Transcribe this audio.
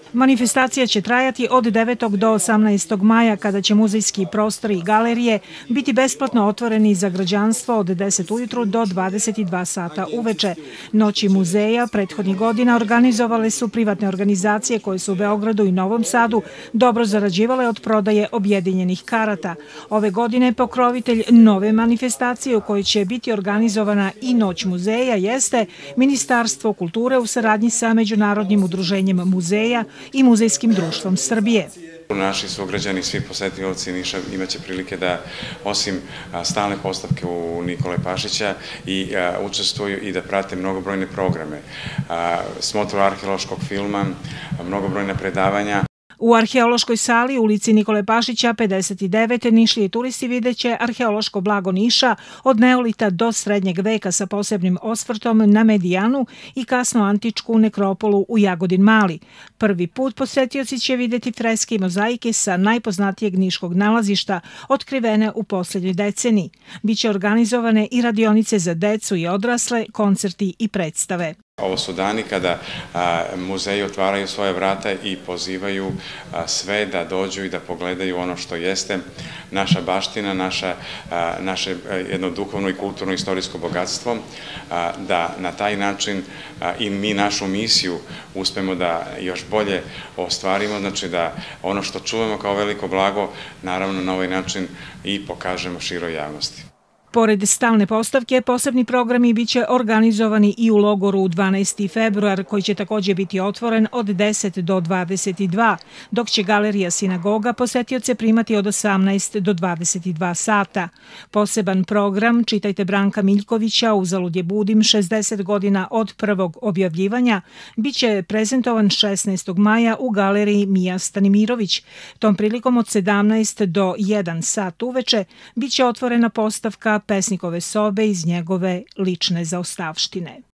Manifestacija će trajati od 9. do 18. maja, kada će muzejski prostori i galerije biti besplatno otvoreni za građanstvo od 10 ujutru do 22 sata uveče. Noći muzeja prethodnih godina organizovale su privatne organizacije koje su u Beogradu i Novom Sadu dobro zarađivale od prodaje objedinjenih karata. Ove godine pokrovitelj nove manifestacije u kojoj će biti organizovana i Noć muzeja jeste Ministarstvo kulture u saradnji sa Međunarodnim udruženjem muzeja i Muzejskim društvom Srbije. Naši sugrađani, svi posetioci Niša imaće prilike da, osim stalne postavke u Nikole Pašića, i učestvuju i da prate mnogobrojne programe. Smotru arheološkog filma, mnogobrojna predavanja. U arheološkoj sali u ulici Nikole Pašića 59 Nišlije turisti videće arheološko blago Niša od neolita do srednjeg veka sa posebnim osvrtom na Medijanu i kasno antičku nekropolu u Jagodin Mali. Prvi put posetioci će videti freske i mozaike sa najpoznatijeg niškog nalazišta otkrivene u poslednjoj deceniji. Biće organizovane i radionice za decu i odrasle, koncerti i predstave. Ovo su dani kada muzeji otvaraju svoje vrata i pozivaju sve da dođu i da pogledaju ono što jeste naša baština, naše jedno duhovno i kulturno istorijsko bogatstvo, da na taj način i mi našu misiju uspemo da još bolje ostvarimo, znači da ono što čuvamo kao veliko blago, naravno na ovaj način i pokažemo široj javnosti. Pored stalne postavke, posebni programi biće organizovani i u logoru 12. februar, koji će takođe biti otvoren od 10 do 22, dok će galerija Sinagoga posetioce primati od 18 do 22 sata. Poseban program, čitajte Branka Miljkovića, Uzalud je budim, 60 godina od prvog objavljivanja, biće prezentovan 16. maja u galeriji Mija Stanimirović. Tom prilikom od 17 do 1 sat uveče biće otvorena postavka Pesnikove sobe iz njegove lične zaostavštine.